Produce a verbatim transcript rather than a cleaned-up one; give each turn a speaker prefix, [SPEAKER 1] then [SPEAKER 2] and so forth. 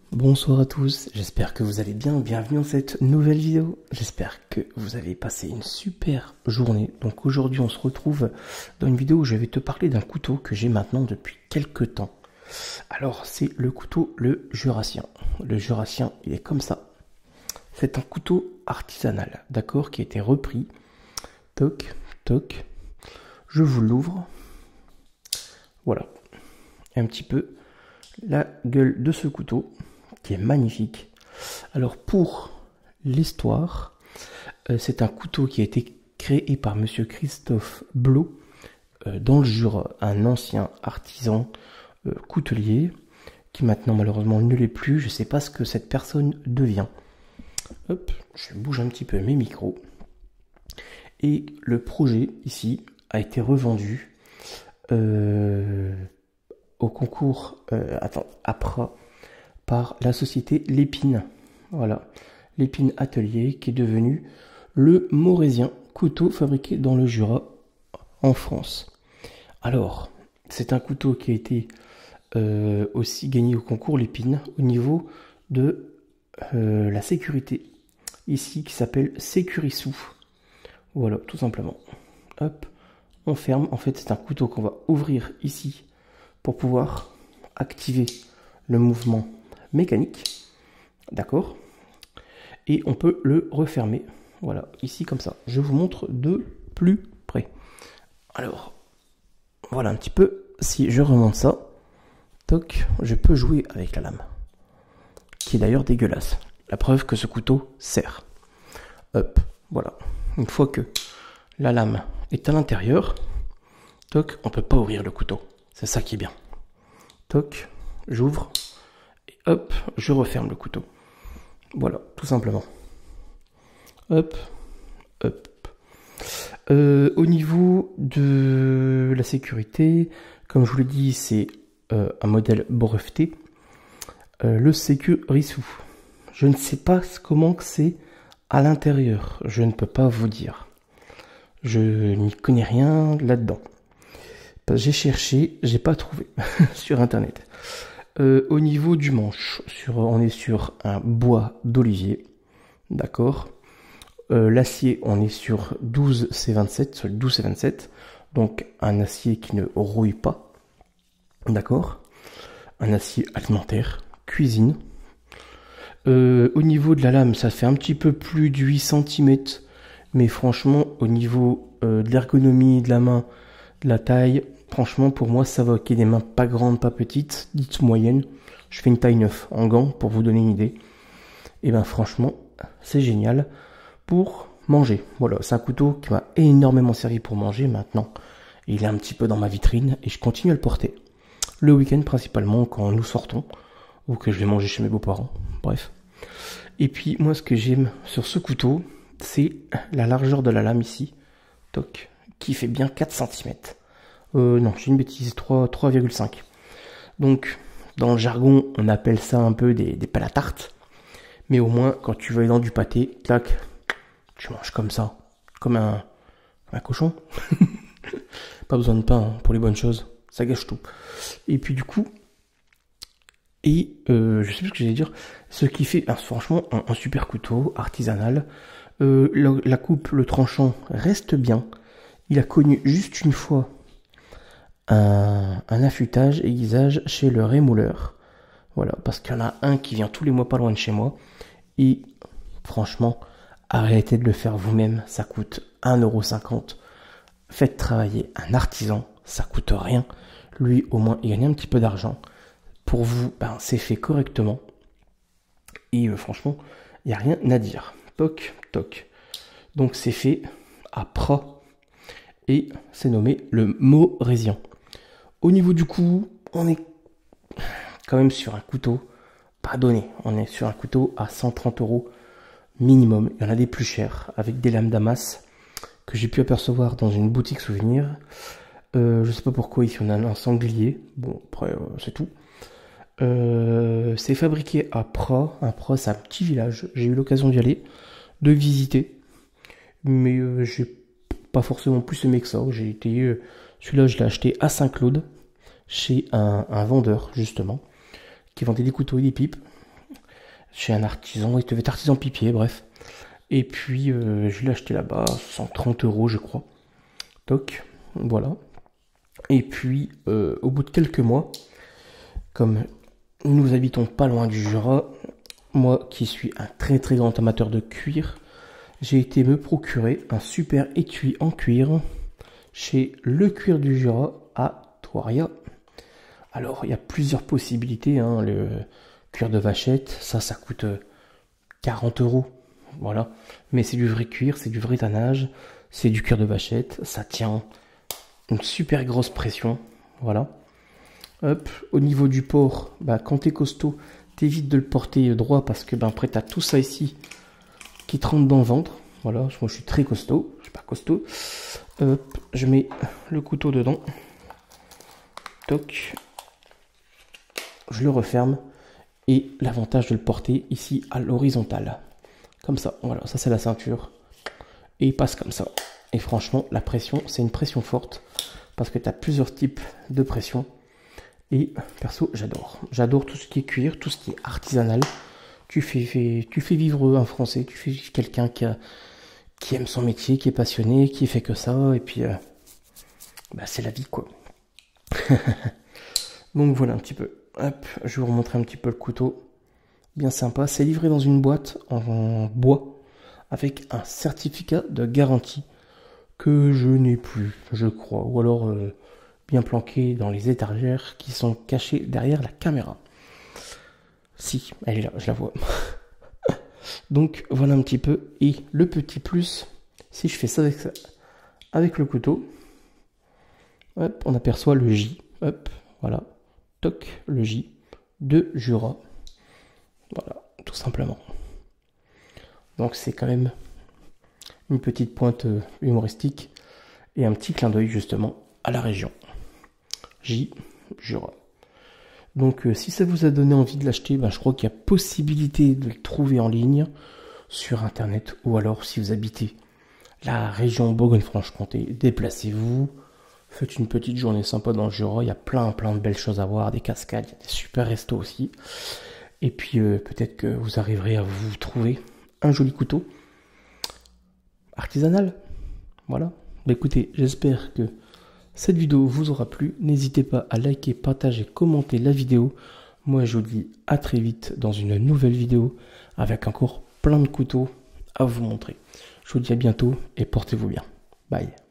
[SPEAKER 1] Bonsoir à tous, j'espère que vous allez bien, bienvenue dans cette nouvelle vidéo. J'espère que vous avez passé une super journée. Donc aujourd'hui on se retrouve dans une vidéo où je vais te parler d'un couteau que j'ai maintenant depuis quelques temps. Alors c'est le couteau le Jurassien. Le Jurassien il est comme ça. C'est un couteau artisanal, d'accord, qui a été repris. Toc, toc. Je vous l'ouvre. Voilà. Un petit peu la gueule de ce couteau, qui est magnifique. Alors pour l'histoire, euh, c'est un couteau qui a été créé par monsieur Christophe Blot, euh, dans le Jura, un ancien artisan euh, coutelier, qui maintenant malheureusement ne l'est plus. Je ne sais pas ce que cette personne devient. Hop, je bouge un petit peu mes micros. Et le projet ici a été revendu euh, au concours euh, attends, après par la société Lépine. Voilà, Lépine Atelier, qui est devenu le Maurésien, couteau fabriqué dans le Jura en France. Alors, c'est un couteau qui a été euh, aussi gagné au concours Lépine au niveau de euh, la sécurité, ici qui s'appelle Sécurissou. Voilà, tout simplement. Hop, on ferme. En fait, c'est un couteau qu'on va ouvrir ici pour pouvoir activer le mouvement mécanique, d'accord, et on peut le refermer, voilà, ici comme ça. Je vous montre de plus près. Alors, voilà un petit peu, si je remonte ça, toc, je peux jouer avec la lame, qui est d'ailleurs dégueulasse, la preuve que ce couteau sert. Hop, voilà, une fois que la lame est à l'intérieur, toc, on peut pas ouvrir le couteau, c'est ça qui est bien. Toc, j'ouvre, et hop, je referme le couteau. Voilà, tout simplement. Hop, hop. Euh, au niveau de la sécurité, comme je vous l'ai dit, c'est euh, un modèle breveté. Euh, le Sécurissou. Je ne sais pas comment c'est à l'intérieur. Je ne peux pas vous dire. Je n'y connais rien là-dedans. J'ai cherché, j'ai pas trouvé sur internet. Euh, au niveau du manche, sur, on est sur un bois d'olivier, d'accord. Euh, L'acier, on est sur douze C vingt-sept, sur le douze C vingt-sept, donc un acier qui ne rouille pas, d'accord. Un acier alimentaire, cuisine. Euh, au niveau de la lame, ça fait un petit peu plus de huit centimètres, mais franchement, au niveau euh, de l'ergonomie de la main, de la taille, franchement, pour moi, ça va. Ok, des mains pas grandes, pas petites, dites moyennes. Je fais une taille neuf en gants pour vous donner une idée. Et ben franchement, c'est génial pour manger. Voilà, c'est un couteau qui m'a énormément servi pour manger. Maintenant, il est un petit peu dans ma vitrine et je continue à le porter. Le week-end principalement, quand nous sortons ou que je vais manger chez mes beaux-parents. Bref. Et puis, moi, ce que j'aime sur ce couteau, c'est la largeur de la lame ici. Toc, qui fait bien quatre centimètres. Euh, non, j'ai une bêtise, trois virgule cinq. Donc, dans le jargon, on appelle ça un peu des, des pelles à tarte. Mais au moins, quand tu vas dans du pâté, tac, tu manges comme ça. Comme un, un cochon. Pas besoin de pain hein, pour les bonnes choses. Ça gâche tout. Et puis du coup, et euh, je sais plus ce que j'allais dire. Ce qui fait, ah, franchement, un, un super couteau artisanal. Euh, la, la coupe, le tranchant reste bien. Il a connu juste une fois Un, un affûtage, aiguisage chez le rémouleur. Voilà, parce qu'il y en a un qui vient tous les mois pas loin de chez moi. Et franchement, arrêtez de le faire vous-même, ça coûte un euro cinquante. Faites travailler un artisan, ça coûte rien. Lui, au moins, il gagne un petit peu d'argent. Pour vous, ben, c'est fait correctement. Et euh, franchement, il n'y a rien à dire. Toc, toc. Donc c'est fait à Pras. Et c'est nommé le Maurésien. Au niveau du coût, on est quand même sur un couteau pas donné. On est sur un couteau à cent trente euros minimum. Il y en a des plus chers avec des lames Damas que j'ai pu apercevoir dans une boutique souvenir. Euh, je sais pas pourquoi ici on a un sanglier. Bon, après, euh, c'est tout. Euh, c'est fabriqué à Pras. À Pras, c'est un petit village. J'ai eu l'occasion d'y aller, de visiter. Mais euh, j'ai pas forcément plus aimé que ça. J'ai été... Euh, Celui-là, je l'ai acheté à Saint-Claude, chez un, un vendeur, justement, qui vendait des couteaux et des pipes. chez un artisan, il devait être artisan pipier, bref. Et puis euh, je l'ai acheté là-bas, cent trente euros je crois. Toc, voilà. Et puis euh, au bout de quelques mois, comme nous habitons pas loin du Jura, moi qui suis un très très grand amateur de cuir, j'ai été me procurer un super étui en cuir chez Le Cuir du Jura à Thoiria. Alors il y a plusieurs possibilités, hein. Le cuir de vachette, ça ça coûte quarante euros, voilà. Mais c'est du vrai cuir, c'est du vrai tannage, c'est du cuir de vachette, ça tient une super grosse pression, voilà. Hop, au niveau du port, bah, quand t'es costaud, t'évites de le porter droit parce que ben après t'as tout ça ici qui te rentre dans le ventre. Voilà, moi je suis très costaud, je suis pas costaud. Hop, je mets le couteau dedans. Toc. Je le referme. Et l'avantage de le porter ici à l'horizontale. Comme ça, voilà, ça c'est la ceinture. Et il passe comme ça. Et franchement, la pression, c'est une pression forte. Parce que tu as plusieurs types de pression. Et perso, j'adore. J'adore tout ce qui est cuir, tout ce qui est artisanal. Tu fais, fais, tu fais vivre un Français, tu fais vivre quelqu'un qui, qui aime son métier, qui est passionné, qui fait que ça. Et puis, euh, bah, c'est la vie, quoi. Donc voilà un petit peu. Hop, je vais vous remontrer un petit peu le couteau. Bien sympa. C'est livré dans une boîte en bois avec un certificat de garantie que je n'ai plus, je crois. Ou alors euh, bien planqué dans les étagères qui sont cachées derrière la caméra. Si, elle est là, je la vois. Donc voilà un petit peu. Et le petit plus, si je fais ça avec, ça, avec le couteau, hop, on aperçoit le J. Hop, voilà. Toc, le J de Jura. Voilà, tout simplement. Donc c'est quand même une petite pointe humoristique et un petit clin d'œil justement à la région. J, Jura. Donc euh, si ça vous a donné envie de l'acheter, ben, je crois qu'il y a possibilité de le trouver en ligne sur internet, ou alors si vous habitez la région Bourgogne-Franche-Comté, déplacez-vous, faites une petite journée sympa dans le Jura, il y a plein plein de belles choses à voir, des cascades, il y a des super restos aussi. Et puis euh, peut-être que vous arriverez à vous trouver un joli couteau artisanal. Voilà. Bah, écoutez, j'espère que cette vidéo vous aura plu. N'hésitez pas à liker, partager, commenter la vidéo. Moi je vous dis à très vite dans une nouvelle vidéo avec encore plein de couteaux à vous montrer. Je vous dis à bientôt et portez-vous bien. Bye.